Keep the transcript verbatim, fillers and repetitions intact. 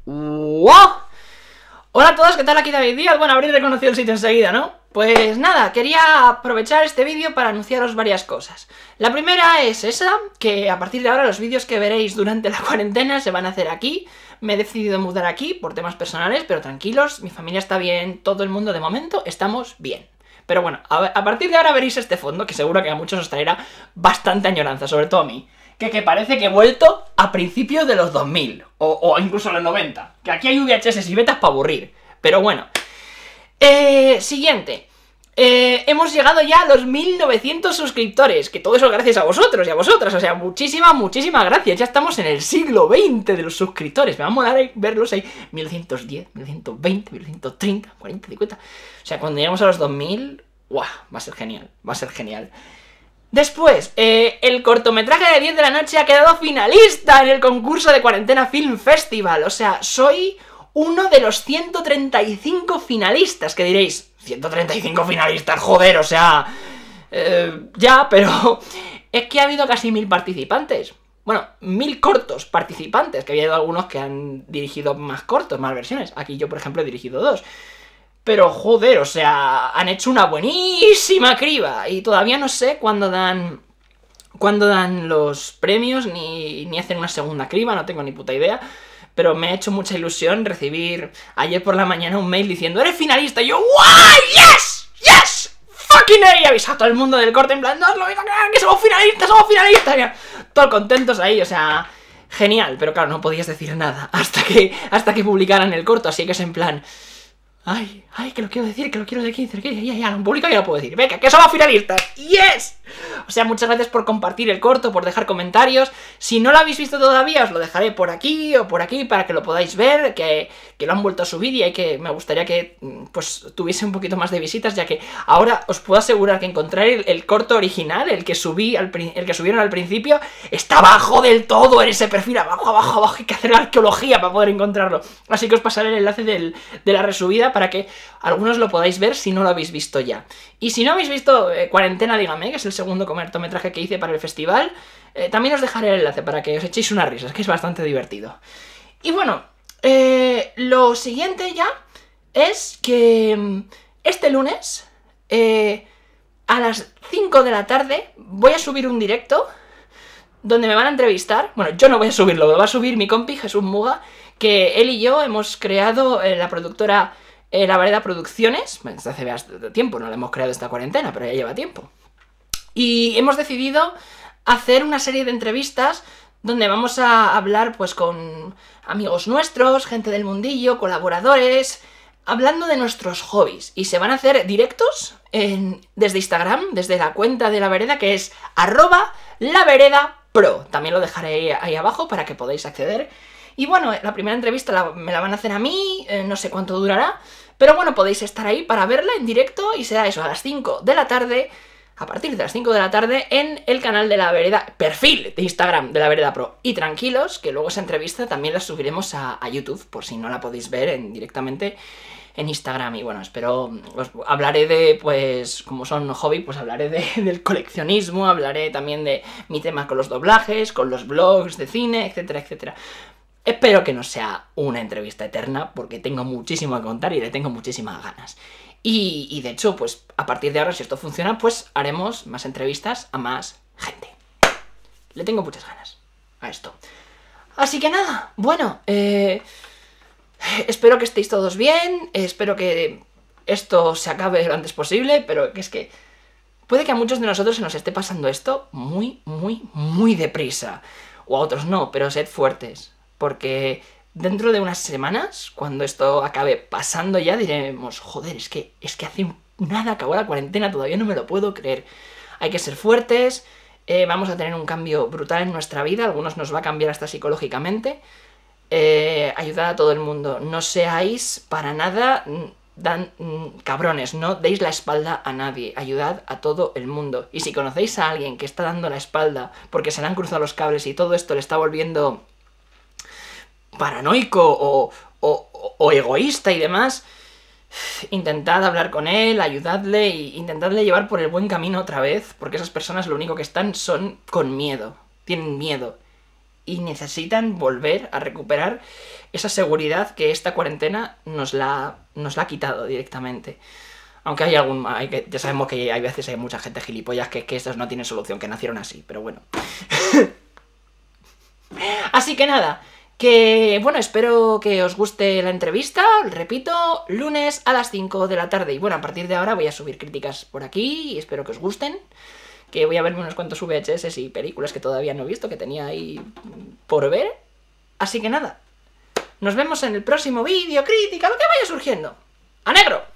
¡Wow! Hola a todos, ¿qué tal? Aquí David Díaz. Bueno, habréis reconocido el sitio enseguida, ¿no? Pues nada, quería aprovechar este vídeo para anunciaros varias cosas. La primera es esa, que a partir de ahora los vídeos que veréis durante la cuarentena se van a hacer aquí. Me he decidido mudar aquí por temas personales, pero tranquilos, mi familia está bien, todo el mundo de momento estamos bien. Pero bueno, a, a partir de ahora veréis este fondo, que seguro que a muchos os traerá bastante añoranza, sobre todo a mí. Que, que parece que he vuelto a principios de los dos mil, o, o incluso a los noventa. Que aquí hay V H S y betas para aburrir. Pero bueno. Eh, siguiente. Eh, hemos llegado ya a los mil novecientos suscriptores. Que todo eso gracias a vosotros y a vosotras. O sea, muchísimas, muchísimas gracias. Ya estamos en el siglo veinte de los suscriptores. Me va a molar verlos ahí. mil ciento diez, mil ciento veinte, mil ciento treinta, cuarenta, cincuenta. O sea, cuando lleguemos a los dos mil... ¡Guau! Va a ser genial. Va a ser genial. Después, eh, el cortometraje de diez de la noche ha quedado finalista en el concurso de Cuarentena Film Festival. O sea, soy uno de los ciento treinta y cinco finalistas. Que diréis, ciento treinta y cinco finalistas, joder, o sea... Eh, ya, pero... Es que ha habido casi mil participantes. Bueno, mil cortos participantes, que había algunos que han dirigido más cortos, más versiones. Aquí yo, por ejemplo, he dirigido dos. Pero joder, o sea, han hecho una buenísima criba. Y todavía no sé cuándo dan cuándo dan los premios, ni, ni hacen una segunda criba, no tengo ni puta idea. Pero me ha hecho mucha ilusión recibir ayer por la mañana un mail diciendo ¡eres finalista! Y yo ¡guay! ¡Yes! ¡Yes! ¡Fucking A! Y avisado a todo el mundo del corte en plan ¡no os lo vais a creer! ¡Que somos finalistas! ¡Somos finalistas! Ya, todos contentos ahí, o sea... Genial, pero claro, no podías decir nada hasta que, hasta que publicaran el corto, así que es en plan... Ay, ay, que lo quiero decir, que lo quiero decir, que ya, ya, lo publico y ya lo puedo decir. Venga, que somos finalistas. ¡Yes! O sea, muchas gracias por compartir el corto, por dejar comentarios. Si no lo habéis visto todavía, os lo dejaré por aquí o por aquí para que lo podáis ver, que, que lo han vuelto a subir y hay que, me gustaría que, pues, tuviese un poquito más de visitas, ya que ahora os puedo asegurar que encontrar el, el corto original, el que subí, al, el que subieron al principio, está abajo del todo en ese perfil, abajo, abajo, abajo, hay que hacer arqueología para poder encontrarlo. Así que os pasaré el enlace del, de la resubida para que algunos lo podáis ver si no lo habéis visto ya. Y si no habéis visto eh, Cuarentena, dígame, que es el segundo cortometraje que hice para el festival, eh, también os dejaré el enlace para que os echéis unas risas, que es bastante divertido. Y bueno, eh, lo siguiente ya es que este lunes, eh, a las cinco de la tarde, voy a subir un directo donde me van a entrevistar. Bueno, yo no voy a subirlo, lo va a subir mi compi Jesús Muga, que él y yo hemos creado eh, la productora... Eh, La Vereda Producciones, bueno, desde hace bastante tiempo, no la hemos creado esta cuarentena, pero ya lleva tiempo. Y hemos decidido hacer una serie de entrevistas donde vamos a hablar pues con amigos nuestros, gente del mundillo, colaboradores, hablando de nuestros hobbies. Y se van a hacer directos en, desde Instagram, desde la cuenta de La Vereda, que es arroba laveredapro. También lo dejaré ahí abajo para que podáis acceder. Y bueno, la primera entrevista la, me la van a hacer a mí, eh, no sé cuánto durará, pero bueno, podéis estar ahí para verla en directo y será eso a las cinco de la tarde, a partir de las cinco de la tarde, en el canal de La Vereda, perfil de Instagram de La Vereda Pro. Y tranquilos, que luego esa entrevista también la subiremos a, a YouTube, por si no la podéis ver en, directamente en Instagram. Y bueno, espero, os hablaré de, pues, como son hobby, pues hablaré de, del coleccionismo, hablaré también de mi tema con los doblajes, con los blogs de cine, etcétera, etcétera. Espero que no sea una entrevista eterna, porque tengo muchísimo que contar y le tengo muchísimas ganas. Y, y de hecho, pues a partir de ahora, si esto funciona, pues haremos más entrevistas a más gente. Le tengo muchas ganas a esto. Así que nada, bueno, eh, espero que estéis todos bien, espero que esto se acabe lo antes posible, pero que es que puede que a muchos de nosotros se nos esté pasando esto muy, muy, muy deprisa. O a otros no, pero sed fuertes. Porque dentro de unas semanas, cuando esto acabe pasando ya, diremos, joder, es que, es que hace nada acabó la cuarentena, todavía no me lo puedo creer. Hay que ser fuertes, eh, vamos a tener un cambio brutal en nuestra vida, algunos nos va a cambiar hasta psicológicamente. Eh, ayudad a todo el mundo, no seáis para nada dan, cabrones, no deis la espalda a nadie, ayudad a todo el mundo. Y si conocéis a alguien que está dando la espalda porque se le han cruzado los cables y todo esto le está volviendo paranoico o, o, o egoísta y demás, intentad hablar con él, ayudadle e intentadle llevar por el buen camino otra vez, porque esas personas lo único que están son con miedo, tienen miedo. y necesitan volver a recuperar esa seguridad que esta cuarentena nos la, nos la ha quitado directamente. Aunque hay algún... Hay que, ya sabemos que hay veces hay mucha gente gilipollas que, que estos no tienen solución, que nacieron así, pero bueno. Así que nada, que bueno, espero que os guste la entrevista, repito, lunes a las cinco de la tarde. Y bueno, a partir de ahora voy a subir críticas por aquí y espero que os gusten. Que voy a verme unos cuantos V H S y películas que todavía no he visto, que tenía ahí por ver. Así que nada, nos vemos en el próximo vídeo, crítica, lo que vaya surgiendo. ¡A negro!